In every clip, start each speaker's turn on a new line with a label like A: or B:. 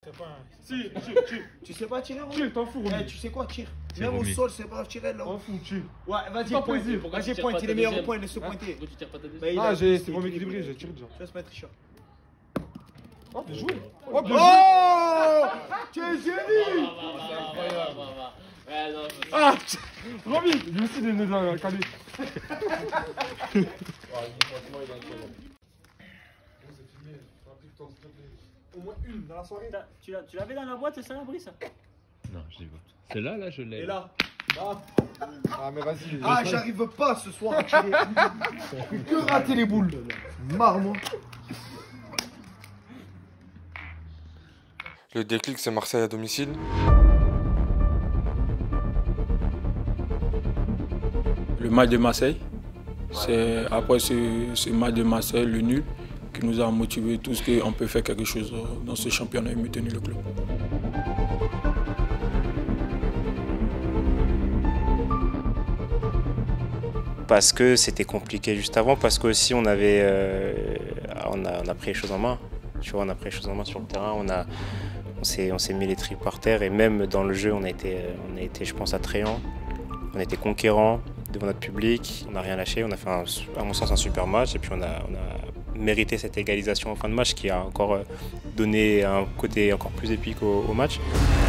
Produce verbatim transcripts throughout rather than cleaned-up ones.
A: Pas un...
B: Si, tire, tire.
C: Tu sais pas tirer,
B: Tire, t'en fous,
C: eh, tu sais quoi, tire. Même
D: Romy.
C: au sol, c'est pas tirer là.
B: T'en fous, tire.
C: Ouais, vas-y,
B: Sans
C: pointe.
B: plaisir.
C: Vas-y, pointe, il est meilleur au point, laisse-le pointer.
E: Pourquoi tu tires pas ta deuxième?
C: Bah, il
B: Ah,
C: a-
B: j'ai- c'est
C: il
B: bon
C: est
B: équilibré,
C: équilibré.
B: j'ai tiré déjà.
C: Je laisse pas être tricheur.
B: Oh, bien joué. Oh, bien joué.
C: Oh tu es génie.
E: Ouais, non,
B: Ah, Romy, lui aussi, il est né dans la Calais. Au moins une dans la soirée.
A: Tu l'as- tu l'avais dans la boîte, c'est ça, la brise?
D: Non, je l'ai pas. Celle-là, là, je l'ai.
C: Et là.
B: Ah, mais vas-y.
C: Ah, j'arrive pas ce soir à tirer. Que rater les boules. Marre, moi.
F: Le déclic, c'est Marseille à domicile.
G: Le match de Marseille, c'est après ce, ce match de Marseille, le nul, qui nous a motivés tous qu'on peut faire quelque chose dans ce championnat et maintenir le club.
H: Parce que c'était compliqué juste avant, parce qu'aussi on avait, euh, on a, on a pris les choses en main. Tu vois, on a pris les choses en main sur le terrain, on a, on s'est, on s'est mis les tripes par terre et même dans le jeu, on a été, on a été, je pense, attrayant. On a été conquérant devant notre public, on n'a rien lâché, on a fait, un, à mon sens, un super match et puis on a, on a mérité cette égalisation en fin de match qui a encore donné un côté encore plus épique au, au match.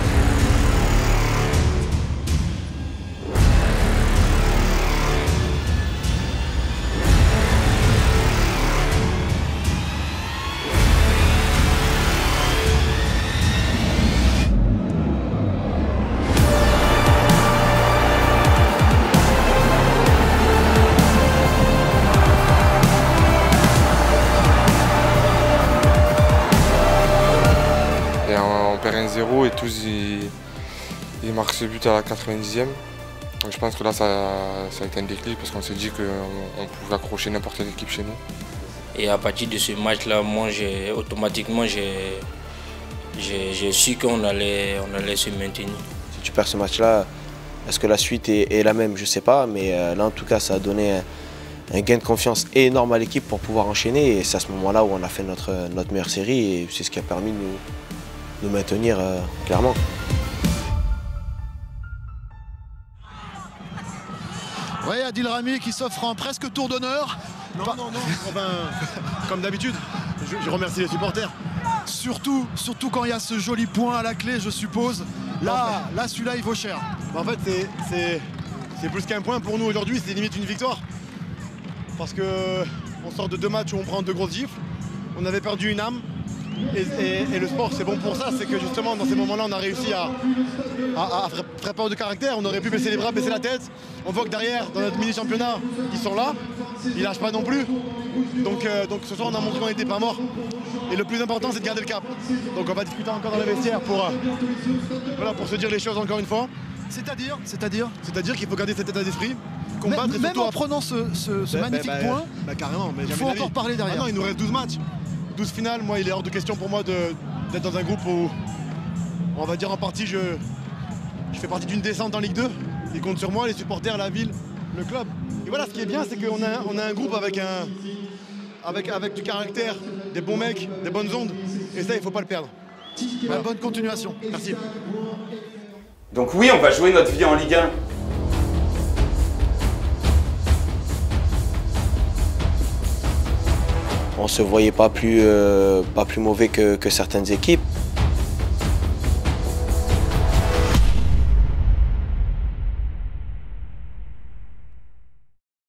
F: un zéro et tous ils, ils marquent ce but à la quatre-vingt-dixième. Donc je pense que là ça, ça a été un déclic parce qu'on s'est dit qu'on pouvait accrocher n'importe quelle équipe chez nous.
I: Et à partir de ce match-là, moi j'ai automatiquement j'ai su qu'on allait, on allait se maintenir.
C: Si tu perds ce match-là, est-ce que la suite est, est la même? Je sais pas, mais euh, là en tout cas ça a donné un, un gain de confiance énorme à l'équipe pour pouvoir enchaîner et c'est à ce moment-là où on a fait notre, notre meilleure série et c'est ce qui a permis de nous nous maintenir euh, clairement.
J: Oui, Adil Rami qui s'offre un presque tour d'honneur.
K: Non, Pas... non, non, enfin, comme d'habitude, je, je remercie les supporters.
J: Surtout, surtout quand il y a ce joli point à la clé, je suppose. Là, là celui-là, il vaut cher.
K: En fait, c'est plus qu'un point pour nous aujourd'hui, c'est limite une victoire. Parce qu'on sort de deux matchs où on prend deux grosses gifles. On avait perdu une âme. Et, et, et le sport c'est bon pour ça, c'est que justement dans ces moments-là on a réussi à, à, à faire preuve de caractère, on aurait pu baisser les bras, baisser la tête. On voit que derrière, dans notre mini-championnat, ils sont là, ils lâchent pas non plus. Donc, euh, donc ce soir on a montré qu'on n'était pas mort. Et le plus important c'est de garder le cap. Donc on va discuter encore dans les vestiaires pour, euh, voilà, pour se dire les choses encore une fois.
J: C'est-à-dire C'est-à-dire
K: C'est-à-dire qu'il faut garder cet état d'esprit, combattre.
J: Même, et même en prenant ce, ce, ce bah, magnifique
K: bah,
J: point,
K: bah, carrément, mais
J: il faut encore parler derrière.
K: Ah non, il nous reste douze matchs. douze finales, moi il est hors de question pour moi d'être dans un groupe où on va dire en partie je, je fais partie d'une descente en Ligue deux. Ils comptent sur moi, les supporters, la ville, le club. Et voilà, ce qui est bien, c'est qu'on a, on a un groupe avec, un, avec, avec du caractère, des bons mecs, des bonnes ondes. Et ça, il ne faut pas le perdre.
J: Voilà. Bonne continuation.
K: Merci.
L: Donc oui, on va jouer notre vie en Ligue un.
C: On ne se voyait pas plus, euh, pas plus mauvais que, que certaines équipes.